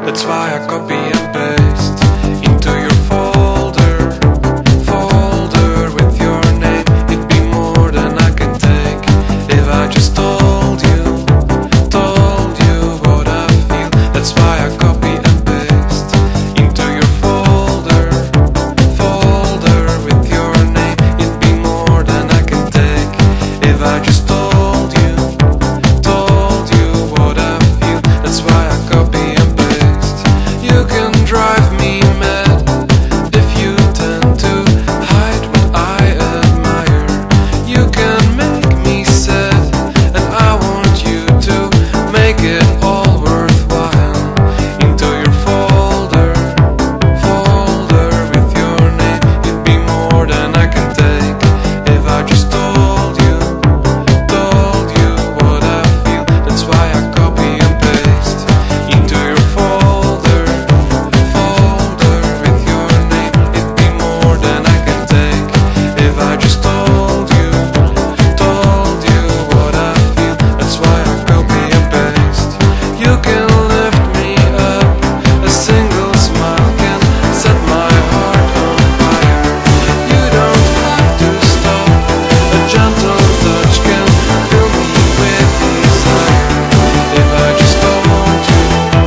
That's why I copy and paste into your folder with your name. It'd be more than I can take if I just told you what I feel. That's why I copy and paste into your folder with your name. It'd be more than I can take if I just told you what I feel. That's why I copy and paste. You can drive me mad if you tend to hide what I admire. You can make me sad, and I want you to make it all worthwhile. Into your folder with your name. It'd be more than I can take if I just told you what I feel. That's why I copy and paste into your folder with your name. It'd be more than I can take if I just told you what I feel. That's why I copy and paste. You can lift me up, a single smile can set my heart on fire. You don't have to stop, a gentle touch can fill me with desire. If I just told you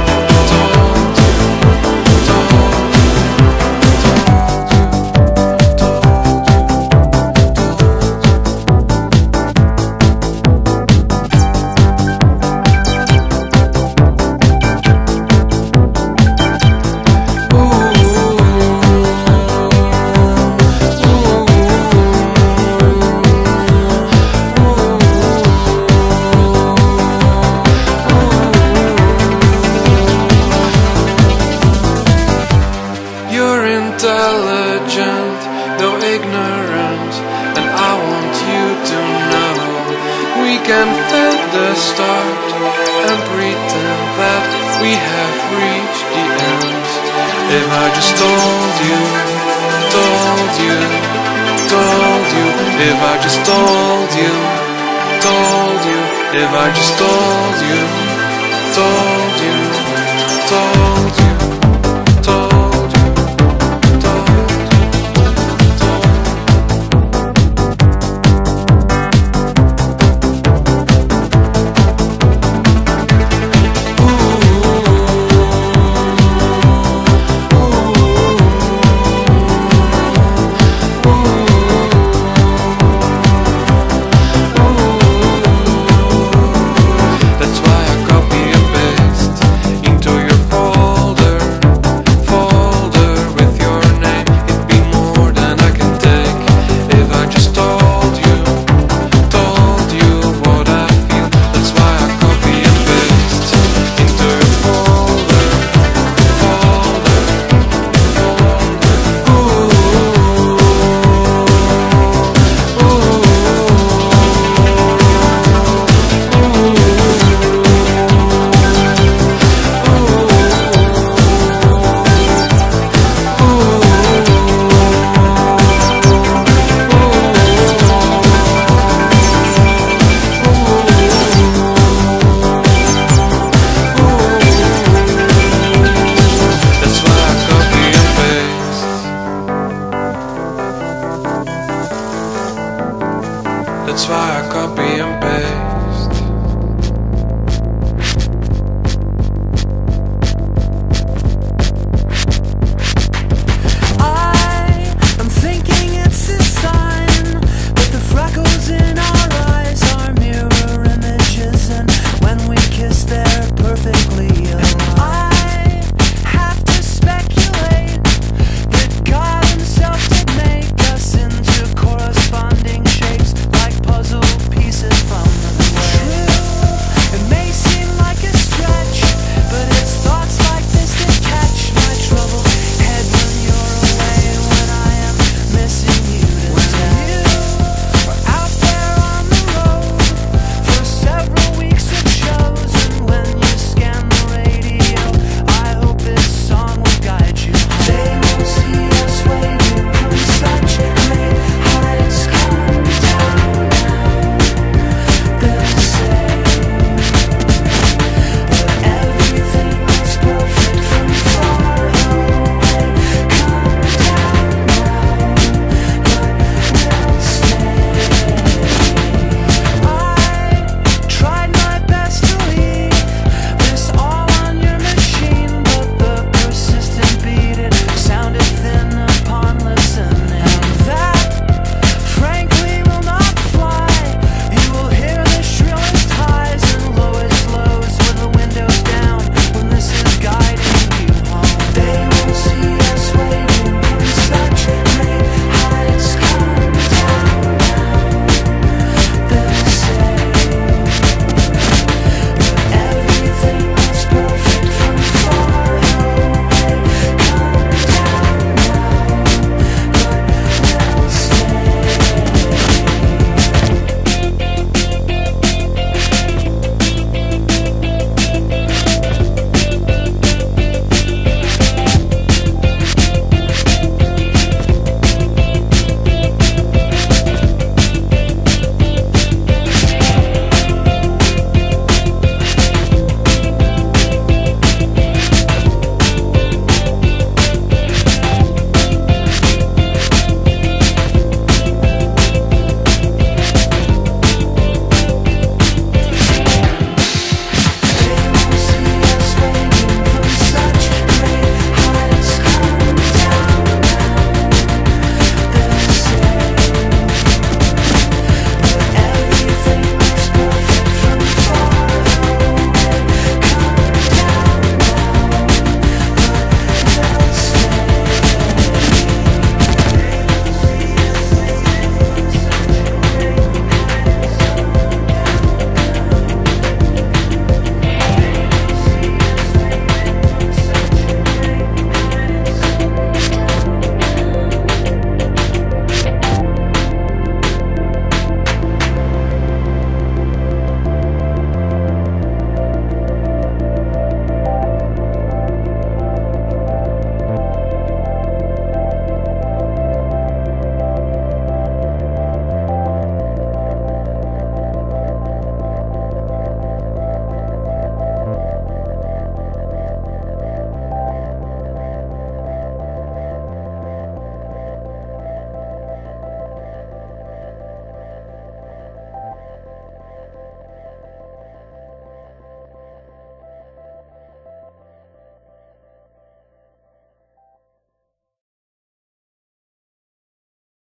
you're intelligent, though ignorant, and I want you to know we can fake the start and pretend that we have reached the end. If I just told you, if I just told you, if I just told you